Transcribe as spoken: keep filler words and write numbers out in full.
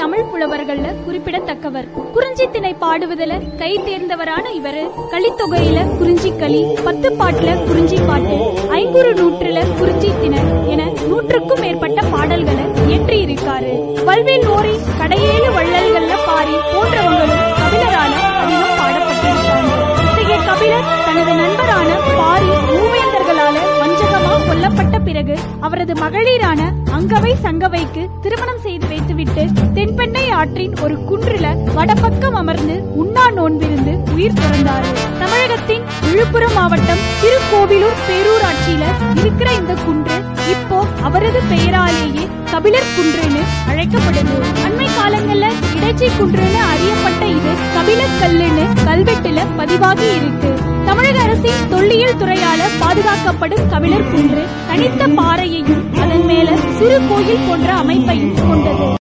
தமிழ் புலவர்கள்ல குறிப்பிடத்தக்கவர். குறிஞ்சி திணை பாடுவதில கை தேர்ந்தவரான இவரு கலித்தொகையில குறிஞ்சி களி, பத்து பாட்டுல குறிஞ்சி பாட்டு, ஐங்குறு நூற்றுல குறிஞ்சி திணை என நூற்றுக்கும் மேற்பட்ட பாடல்களை இயற்றி இருக்காரு. வல்வில் ஓரி, கடையேழு வள்ளல்கள்ல பாரி போன்றவங்களும் கபிலரால அதிகம் பாடப்பட்டிருக்காங்க. இத்தகைய கபிலர் தனது நண்பரான பாரி மூவேந்தர்களால வஞ்சகமா கொல்லப்பட்ட பிறகு அவரது மகளிரான அங்கவை சங்கவைக்கு திருமணம் செய்து வைத்துவிட்டு தென்பெண்ணை ஆற்றின் ஒரு குன்றுல வடபக்கம் அமர்ந்து உண்ணா நோன்பிருந்து உயிர் துறந்தாரு. தமிழகத்தின் விழுப்புரம் மாவட்டம் திருக்கோவிலூர் பேரூராட்சியில இருக்கிற இந்த குன்று இப்போ அவரது பெயராலேயே கபிலர் குன்றுன்னு அழைக்கப்படுது. அண்மை காலங்கள்ல இடைச்சி குன்றுன்னு அறியப்பட்ட இது கபிலர் கல்லுன்னு கல்வெட்டுல பதிவாகி இருக்கு. தமிழக அரசின் தொல்லியல் துறையால பாதுகாக்கப்படும் கபிலர் குன்று தனித்த பாறையையும் அதன் மேல சிறு கோயில் போன்ற அமைப்பையும் கொண்டது.